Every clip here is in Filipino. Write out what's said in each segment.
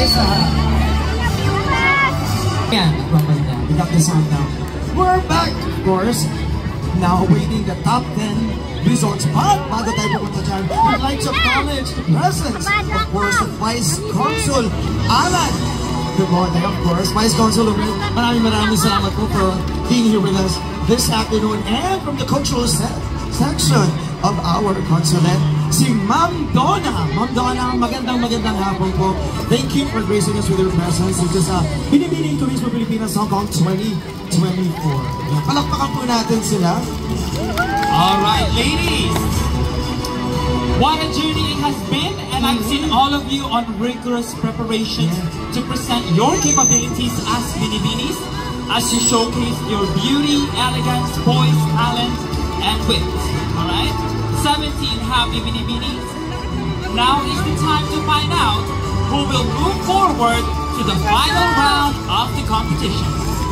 Yeah, we got the song now. We're back, of course. Now awaiting the top 10 results. But bago tayo pumunta dyan, we'd like to acknowledge the presence, of course, of Vice Consul Alan Dubote, of course. Vice Consul, maraming salamat po for being here with us this afternoon. And from the cultural section of our consulate, si Ma'am Donna. Ma'am Donna, magandang hapon po. Thank you for gracing us with your presence. It is Binibining Turismo Pilipinas Hong Kong 2024. Palakpakan po natin sila. Alright, ladies. What a journey it has been, and I've seen all of you on rigorous preparations to present your capabilities as Binibinis, as you showcase your beauty, elegance, poise, talent, and wit. Alright? 17 happy Binibinis. Now is the time to find out who will move forward to the final round of the competition.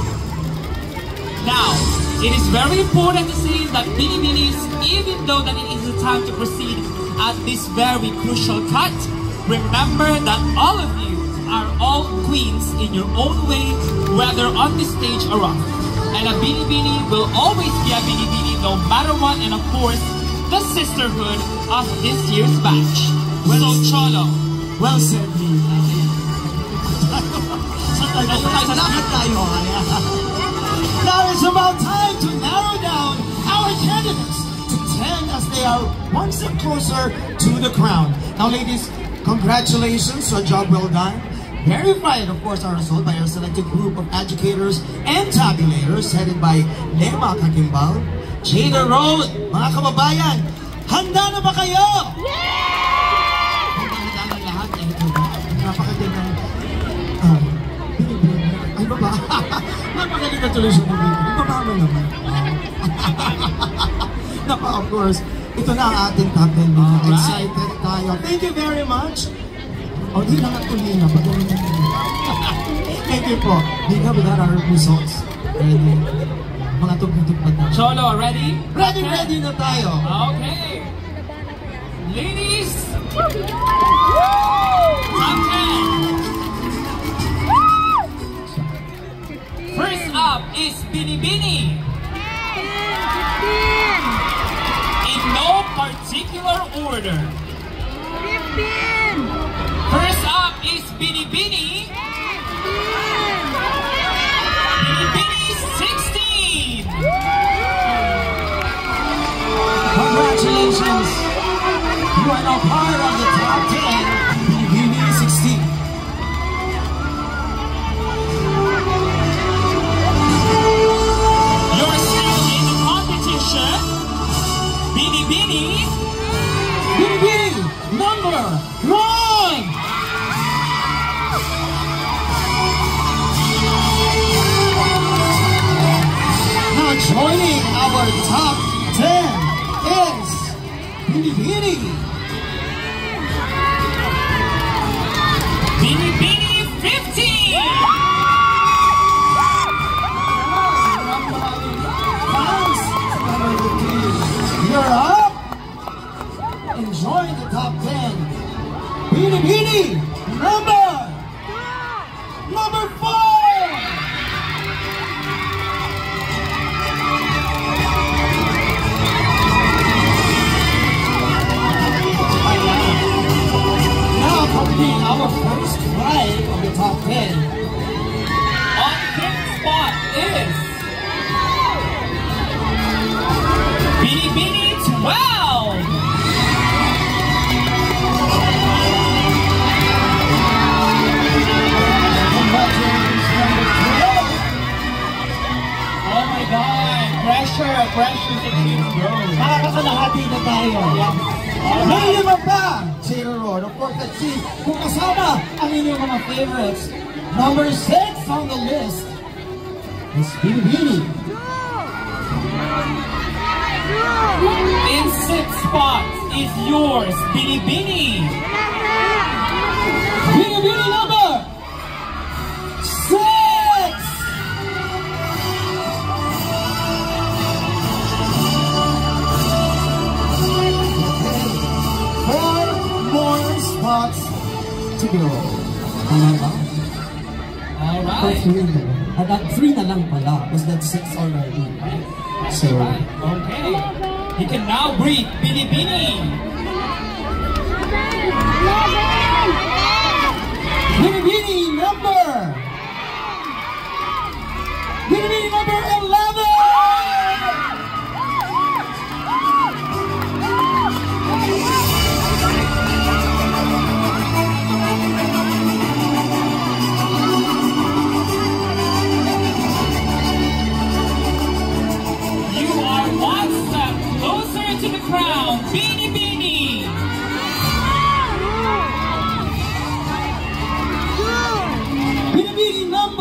Now, it is very important to say that Binibinis, even though that it is the time to proceed at this very crucial cut, remember that all of you are all queens in your own way, whether on the stage or off. And a Binibini will always be a Binibini no matter what, and of course, the sisterhood of this year's batch. So, Cholo. Well said, Now it's about time to narrow down our candidates to 10 as they are one step closer to the crown. Now, ladies, congratulations, a job well done. Verified, of course, our result by our selected group of educators and tabulators headed by Lema Kakimbal, Jada Road. Mga kababayan, handa na ba kayo? Yeah! Handa na lahat. Napakagandang ay baba. Napakagandang tuloy siya ng video. Baba mo naman. Napa, of course, ito na ang ating top 10. Excited tayo. Thank you very much. O, di na nga tuloy na. Thank you po. Di na, we got our results. Ready? Mga tugtog-tugtog na. Cholo, ready? Ready na tayo. Okay. Ladies. Top 10. First up is Binibini. In no particular order. First up is Binibini. Binibini 16. Congratulations. You are now part of the top 10. Binibini 16. You're still in the competition. Binibini. Binibini number 1. Now joining our top 10 is Binibini. Binibini 15. You're up. Enjoy the top 10. Binibini number 4. Now completing our first drive of the top 10. On fifth spot is Binibini 12. Oh my God! Pressure to keep growing. Makakalahati na tayo. May lima pa! Zero Road. Of course, let's see kung kasama ang inyong mga favorites. Number 6 on the list is Binibini. In sixth spot is yours, Binibini. Binibini number 6! 4 more spots to go. Wala. Alright. 3 na lang pala. Because that's 6 already. So, okay. He can now breathe. Binibini. Binibini number 11! You are one step closer to the crown. Binibini. Binibini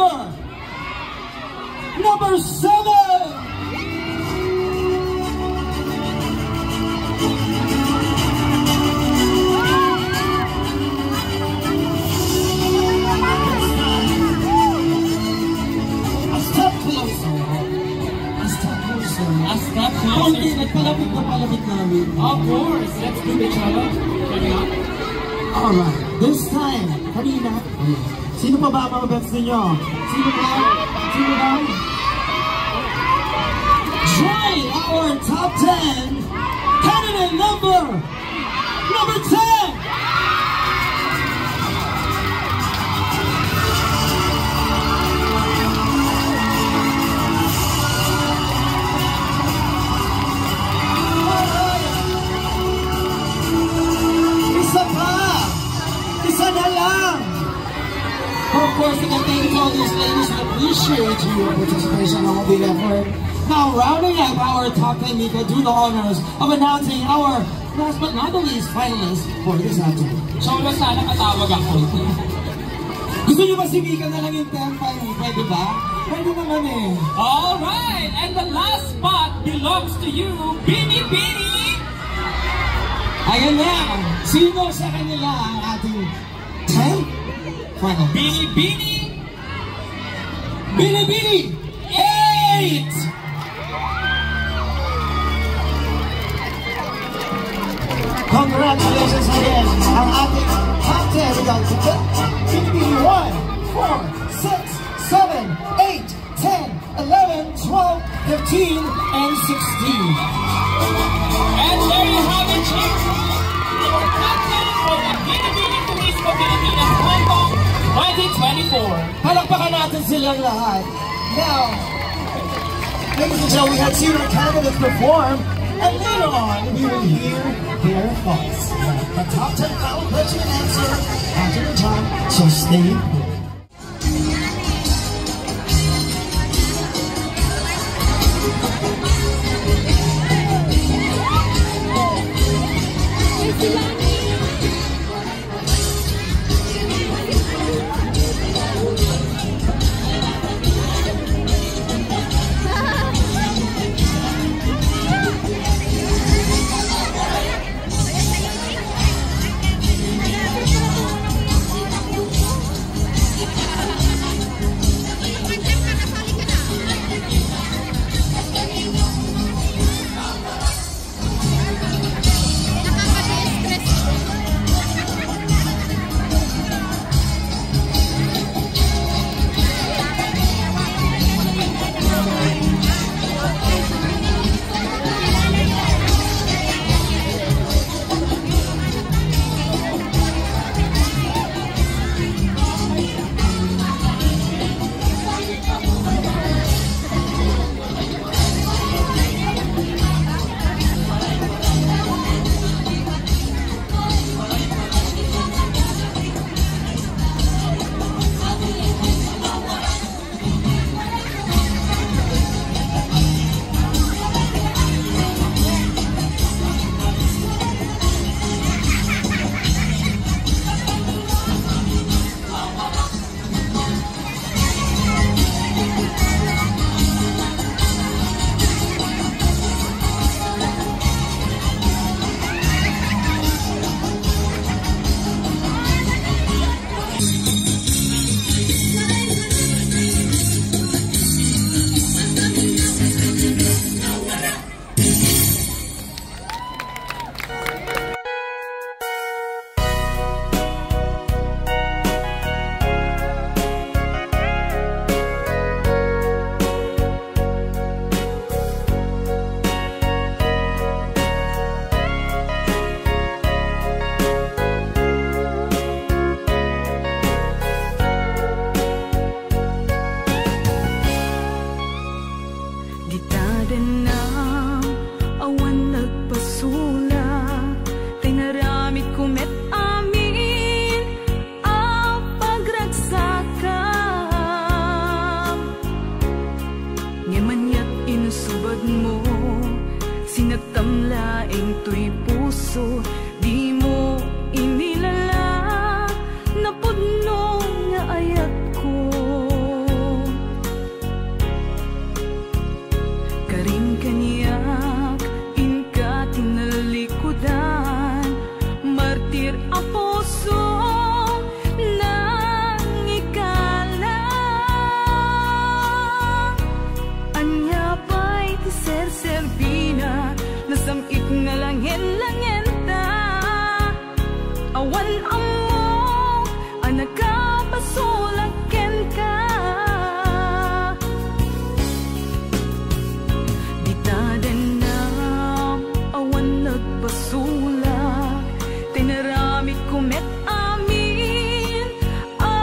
number 7! Konti, nagpalapit namin. Of course, let's do each other. Alright, this time, kanina, sino pa ba ang mga bets ninyo? Sino ba? Join our top 10 candidate number 10! Of course, I thank all these ladies and appreciate your participation and all the effort. Now, rounding up our top 10, Mika, do the honors of announcing our last but not the least finalists for this afternoon. Solo, sana katawag ako. Gusto niyo ba si Mika na lang yung 10 pa? Pwede ba? Pwede naman eh. Alright, and the last spot belongs to you, Binibini! Ayan na! Sino sa kanila ang ating 10? Binibini 8! Congratulations again ang ating top 10 results. Binibini 1, 4, 6, 7, 8, 10, 11, 12, 15, and 16. And there you have it, chicks. Our captain for the Binibini Turismo Pilipinas Hong Kong 2024. Palakpakan natin silang lahat. Now, ladies and gentlemen, we had seen our candidates perform, and later on, we will hear their thoughts. The top 10 final question and answer after the time, so stay put. Nakaka-stress to'y puso, di mo inilala, napudno nga ayat ko. Karin kaniyak, inka tinalikudan, martir a puso nang ikalang. Anya pa'y ti ser-serbina, nasamit nga langin-langin ta. Awan amok, anak ka pasulaken ka. Ditaden na awan nagpasulak, tinaramit kumet amin a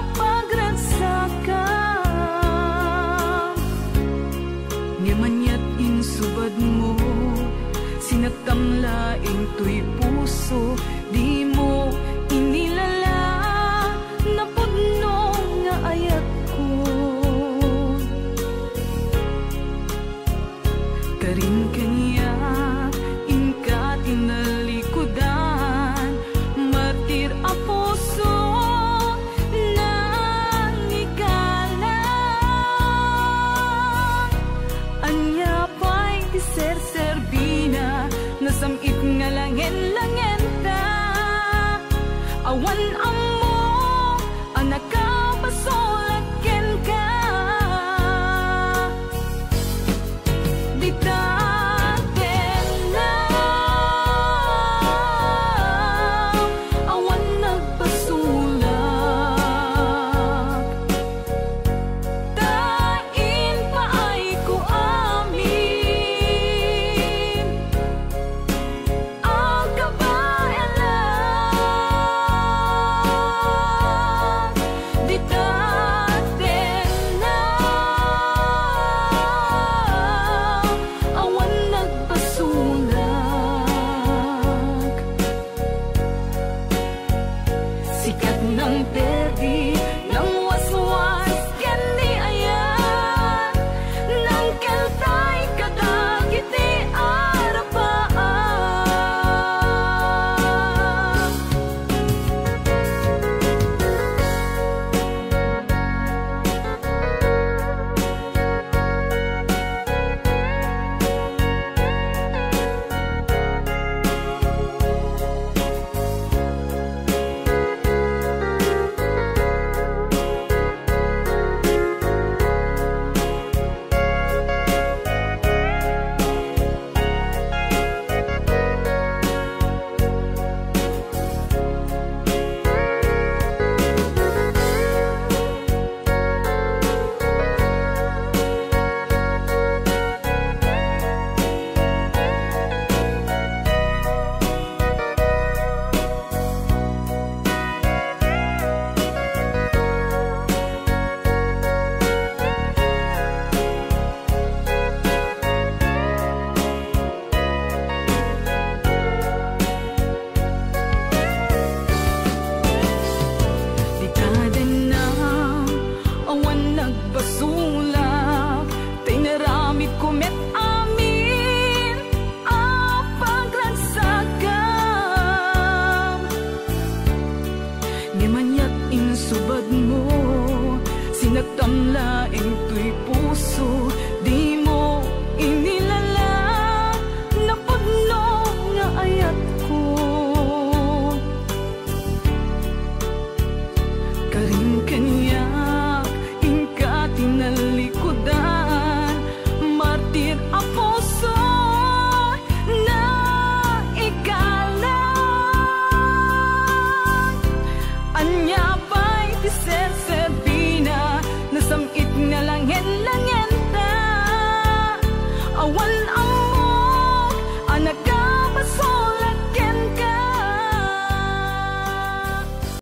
pagragsakan. Ngamanyat insubad mo, sinagtamlaing to'y puso, di mo inilala, napudno nga ayat ko. Karin kanya, inka tinalikudan, martir a puso nang ikalang. Anya pa'y ti ser-serbina, nasamit nga langin-langin ta. Awan amo, anak ka pasulaken ka. Ditaten na awan nagpasulak, tain pa ay ko amin ang kabayanan. Ditaten na awan nagpasulak, sikat ng perdi ng waswas ken ni ayan, nang keltay kadagiti arapaan. Ditaden na awan nagpasulak, tinaramit kumet amin ang pagragsakan. Ngamanyat insubad mo, sinagtamlaing to'y puso, di mo inilala, napudno nga ayat ko. Karin kanyak, inka tinalikudan, martir a puso na ikalang. Anya pa'y ti ser-serbina, nasamit nga langin-langin ta. Awan